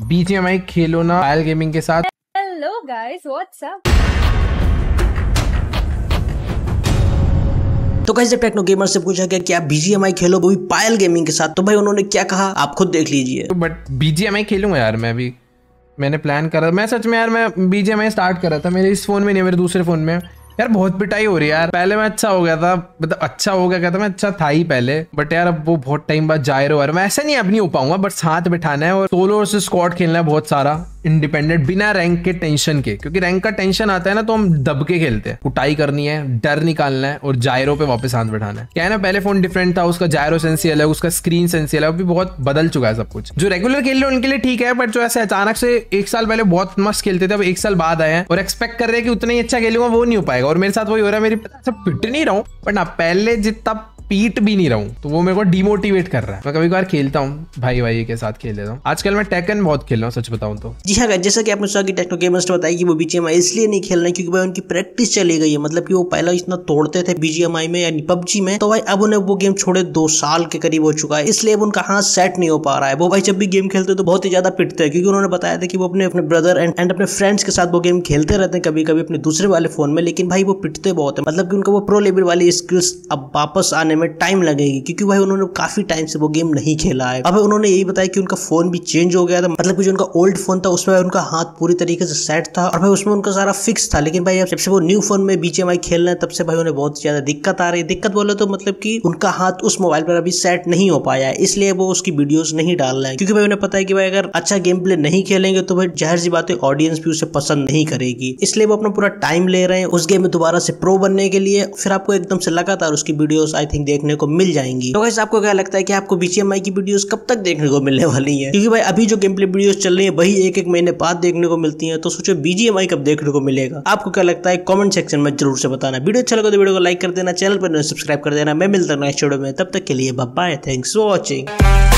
BGMI खेलो ना पायल gaming के साथ। Hello guys, what's up. तो गाइस जब टेक्नो गेमर से पूछा गया कि आप बीजीएमआई खेलो वो भी पायल गेमिंग के साथ, तो भाई उन्होंने क्या कहा आप खुद देख लीजिए। बट बीजीएमआई खेलूंगा यार मैं भी, मैंने प्लान करा। मैं सच में यार मैं बीजीएमआई स्टार्ट कर रहा था, मेरे इस फोन में नहीं, मेरे दूसरे फोन में। यार बहुत पिटाई हो रही है यार। पहले मैं अच्छा हो गया था, मतलब अच्छा हो गया कहता मैं, अच्छा था ही पहले, बट यार अब वो बहुत टाइम बाद जायरो यार मैं ऐसा नहीं अब नहीं हो पाऊंगा, बट साथ बिठाना है और सोलो वर्सेस स्क्वाड खेलना है बहुत सारा इंडिपेंडेंट, बिना रैंक के टेंशन के, क्योंकि रैंक का टेंशन आता है ना तो हम दब के खेलते हैं। कुटाई करनी है, डर निकालना है और जायरो पे वापस हाथ बिठाना है। क्या है ना, पहले फोन डिफरेंट था, उसका जायरो सेंसी अलग, उसका स्क्रीन सेंसी अलग, अभी बहुत बदल चुका है सब कुछ। जो रेगुलर खेल रहे हैं उनके लिए ठीक है, बट जो ऐसे अचानक से एक साल पहले बहुत मस्त खेलते थे, अब एक साल बाद आए हैं और एक्सपेक्ट कर रहे हैं कि उतना ही अच्छा खेलूंगा, वो नहीं हो पाएगा। और मेरे साथ वही हो रहा है, मेरी सब फिट नहीं रहा हूँ, बट ना पहले जितना पीट भी नहीं रहा हूँ, तो वो मेरे को डिमोटिवेट कर रहा है। मैं कभी कभार खेलता हूँ भाई के साथ खेल लेता हूँ। आजकल मैं टेकन बहुत खेल रहा हूँ सच बताऊँ तो। जी हाँ, जैसा कि आपने सुना कि टेक्नो गेमर्स ने बताया कि वो बीजीएमआई इसलिए नहीं खेल रहे क्योंकि भाई उनकी प्रैक्टिस चली गई है। मतलब कि वो पहले इतना तोड़ते थे बीजीएमआई में यानी पबजी में, तो भाई अब उन्हें वो गेम छोड़े 2 साल के करीब हो चुका है, इसलिए अब उनका हाथ सेट नहीं हो पा रहा है। वो भाई जब भी गेम खेलते तो बहुत ही ज्यादा पिटते हैं, क्योंकि उन्होंने बताया था कि वो अपने ब्रदर एंड अपने फ्रेंड्स के साथ वो गेम खेलते रहते हैं कभी कभी अपने दूसरे वाले फोन में, लेकिन भाई वो पिटते बहुत है। मतलब कि उनका वो प्रो लेवल वाली स्किल्स अब वापस आने में टाइम लगेगी, क्योंकि भाई उन्होंने काफी टाइम से वो गेम नहीं खेला है। अब उन्होंने यही बताया कि उनका फोन भी चेंज हो गया था, मतलब कि जो उनका ओल्ड फोन था उसमें उनका हाथ पूरी तरीके से सेट था और भाई उसमें उनका सारा फिक्स था, लेकिन भाई जब से वो न्यू फोन में बीजीएमआई खेल रहे हैं तब से भाई उन्हें बहुत ज्यादा दिक्कत आ रही है। दिक्कत बोले तो मतलब कि उनका हाथ उस मोबाइल पर अभी सेट नहीं हो पाया है, इसलिए वो उसकी वीडियोस नहीं डाल रहे हैं, क्योंकि भाई उन्हें पता है कि भाई अगर अच्छा गेम प्ले नहीं खेलेंगे तो भाई जाहिर सी बात है ऑडियंस भी उसे पसंद नहीं करेगी, इसलिए वो अपना पूरा टाइम ले रहे हैं उस गेम में दोबारा से प्रो बनने के लिए। फिर आपको एकदम से लगातार उसकी वीडियोस आई थिंक देखने को मिल जाएंगी। तो गाइस आपको क्या लगता है कि आपको बीजीएमआई की वीडियोस कब तक देखने को मिलने वाली है? क्योंकि भाई अभी जो गेम प्ले वीडियोस चल रही है वही एक महीने बाद देखने को मिलती है, तो सोचो बीजीएमआई कब देखने को मिलेगा। आपको क्या लगता है कमेंट सेक्शन में जरूर से बताना। वीडियो अच्छा लगा तो वीडियो को लाइक कर देना, चैनल पर सब्सक्राइब कर देना। मैं मिलता हूं नेक्स्ट वीडियो में, तब तक के लिए bye bye, thanks for watching.